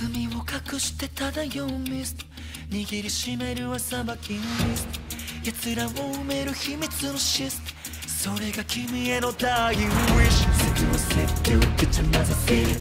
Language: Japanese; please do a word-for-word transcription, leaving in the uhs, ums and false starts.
罪を隠して漂うミスト、握りしめるは裁きのリスト、奴らを埋める秘密のシステム、それが君へのダイイングウィッシュ。水をセット口混ぜせる